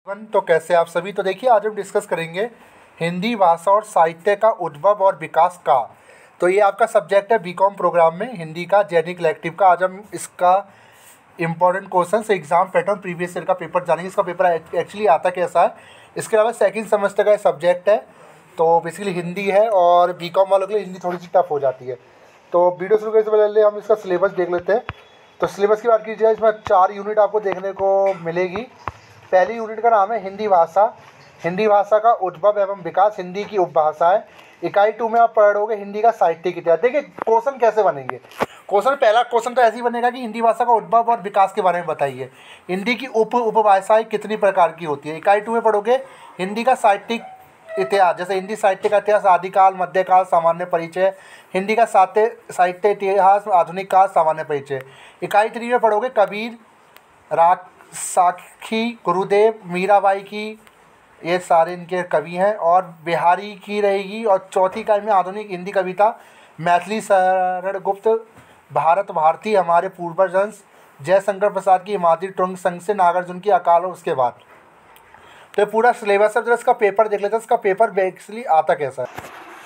तो कैसे आप सभी। तो देखिए आज हम डिस्कस करेंगे हिंदी भाषा और साहित्य का उद्भव और विकास का। तो ये आपका सब्जेक्ट है बीकॉम प्रोग्राम में हिंदी का जेनिक इलेक्टिव का। आज हम इसका इंपॉर्टेंट क्वेश्चन से एग्जाम पैटर्न प्रीवियस ईयर का पेपर जानेंगे। इसका पेपर एक्चुअली आता कैसा है। इसके अलावा सेकंड सेमेस्टर का सब्जेक्ट है, तो बेसिकली हिंदी है और बीकॉम वालों के लिए हिंदी थोड़ी सी टफ हो जाती है। तो वीडियो शुरू करने से पहले हम इसका सिलेबस देख लेते हैं। तो सिलेबस की बात की जाए, इसमें 4 यूनिट आपको देखने को मिलेगी। पहली यूनिट का नाम है हिंदी भाषा। हिंदी भाषा का उद्भव एवं विकास, हिंदी की उपभाषा है। इकाई 2 में आप पढ़ोगे हिंदी का साहित्यिक इतिहास। देखिए क्वेश्चन कैसे बनेंगे। पहला क्वेश्चन तो ऐसे ही बनेगा कि हिंदी भाषा का उद्भव और विकास के बारे में बताइए। हिंदी की उपभाषाएं कितनी प्रकार की होती है। इकाई 2 में पढ़ोगे हिंदी का साहित्यिक इतिहास, जैसे हिंदी साहित्य का इतिहास, आदिकाल, मध्यकाल, सामान्य परिचय। हिंदी का साहित्य इतिहास, आधुनिक काल, सामान्य परिचय। इकाई 3 में पढ़ोगे कबीर, राग साखी, गुरुदेव, मीराबाई की, ये सारे इनके कवि हैं। और बिहारी की रहेगी। और चौथी इकाई में आधुनिक हिंदी कविता, मैथिली शरण गुप्त, भारत भारती, हमारे पूर्वजंश, जयशंकर प्रसाद की हिमाद्री टुंग संघ से, नागार्जुन की अकाल और उसके बाद। तो ये पूरा सिलेबस है। तो इसका पेपर देख लेते हैं, इसका पेपर बेसिकली आता कैसा है।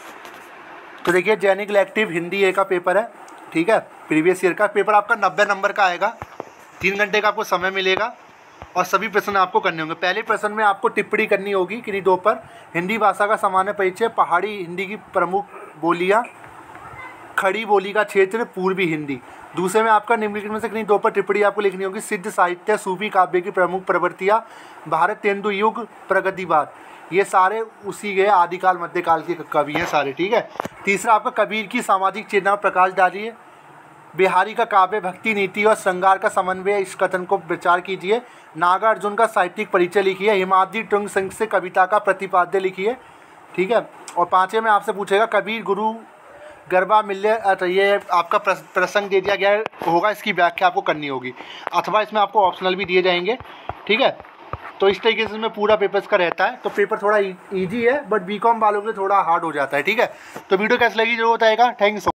तो देखिए जेनिक इलेक्टिव हिंदी ए का पेपर है, ठीक है। प्रीवियस ईयर का पेपर आपका 90 नंबर का आएगा। 3 घंटे का आपको समय मिलेगा और सभी प्रश्न आपको करने होंगे। पहले प्रश्न में आपको टिप्पणी करनी होगी किन्हीं 2 पर। हिंदी भाषा का सामान्य परिचय, पहाड़ी हिंदी की प्रमुख बोलियाँ, खड़ी बोली का क्षेत्र, पूर्वी हिंदी। दूसरे में आपका निम्नलिखित में से किन्हीं 2 पर टिप्पणी आपको लिखनी होगी। सिद्ध साहित्य, सूफी काव्य की प्रमुख प्रवृत्तियाँ, भारतेंदु युग, प्रगतिवाद। ये सारे उसी के आदिकाल मध्यकाल के कवि हैं सारे, ठीक है। तीसरा आपका कबीर की सामाजिक चेतना प्रकाश डालिए। बिहारी का काव्य, भक्ति, नीति और श्रृंगार का समन्वय, इस कथन को विचार कीजिए। नागार्जुन का साहित्यिक परिचय लिखिए। हिमाद्री टुंग संघ से कविता का प्रतिपाद्य लिखिए, ठीक है। और 5वें में आपसे पूछेगा कबीर गुरु गरबा मिल्य, ये आपका प्रसंग दे दिया गया होगा, इसकी व्याख्या आपको करनी होगी, अथवा इसमें आपको ऑप्शनल भी दिए जाएंगे, ठीक है। तो इस तरीके से इसमें पूरा पेपर इसका रहता है। तो पेपर थोड़ा इजी है, बट बीकॉम वालों के लिए थोड़ा हार्ड हो जाता है, ठीक है। तो वीडियो कैसे लगी जरूर बताएगा। Thank you so much.